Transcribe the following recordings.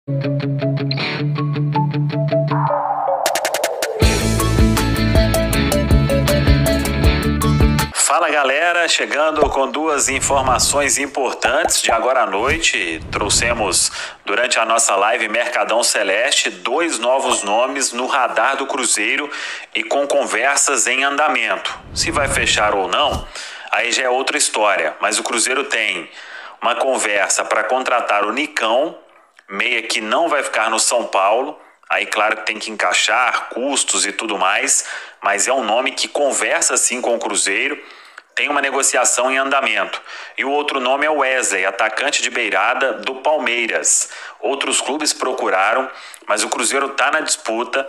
Fala galera, chegando com duas informações importantes de agora à noite. Trouxemos durante a nossa live Mercadão Celeste 2 novos nomes no radar do Cruzeiro e com conversas em andamento. Se vai fechar ou não, aí já é outra história, mas o Cruzeiro tem uma conversa para contratar o Nicão, meia que não vai ficar no São Paulo. Aí claro que tem que encaixar custos e tudo mais, mas é um nome que conversa sim com o Cruzeiro, tem uma negociação em andamento. E o outro nome é o Wesley, atacante de beirada do Palmeiras. Outros clubes procuraram, mas o Cruzeiro está na disputa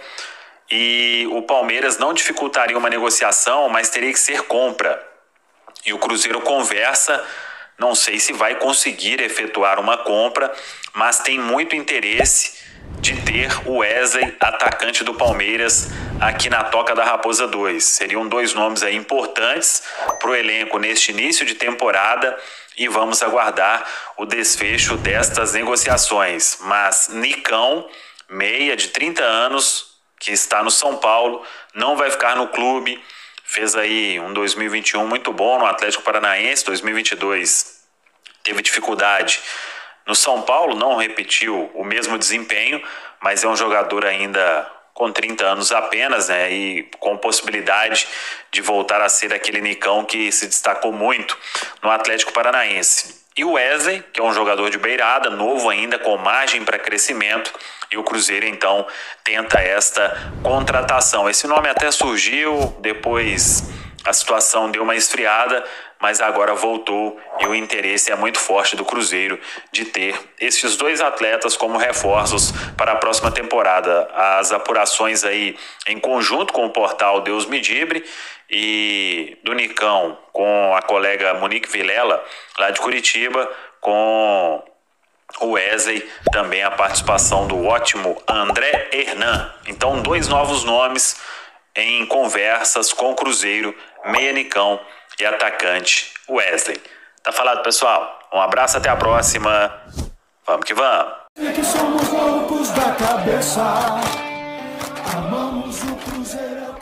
e o Palmeiras não dificultaria uma negociação, mas teria que ser compra. E o Cruzeiro conversa, não sei se vai conseguir efetuar uma compra, mas tem muito interesse de ter o Wesley, atacante do Palmeiras, aqui na Toca da Raposa 2. Seriam 2 nomes aí importantes para o elenco neste início de temporada e vamos aguardar o desfecho destas negociações. Mas Nicão, meia de 30 anos, que está no São Paulo, não vai ficar no clube, fez aí um 2021 muito bom no Atlético Paranaense, 2022 teve dificuldade no São Paulo, não repetiu o mesmo desempenho, mas é um jogador ainda com 30 anos apenas, né? E com possibilidade de voltar a ser aquele Nicão que se destacou muito no Atlético Paranaense. E o Wesley, que é um jogador de beirada, novo ainda, com margem para crescimento, e o Cruzeiro então tenta esta contratação. Esse nome até surgiu, depois a situação deu uma esfriada, mas agora voltou e o interesse é muito forte do Cruzeiro de ter esses 2 atletas como reforços para a próxima temporada. As apurações aí em conjunto com o portal Deus Me Dibre e do Nicão com a colega Monique Vilela, lá de Curitiba, com o Wesley, também a participação do ótimo André Hernan. Então 2 novos nomes em conversas com o Cruzeiro, meia Nicão e atacante Wesley. Tá falado, pessoal? Um abraço, até a próxima. Vamos que vamos. Que somos loucos da cabeça, amamos o Cruzeiro.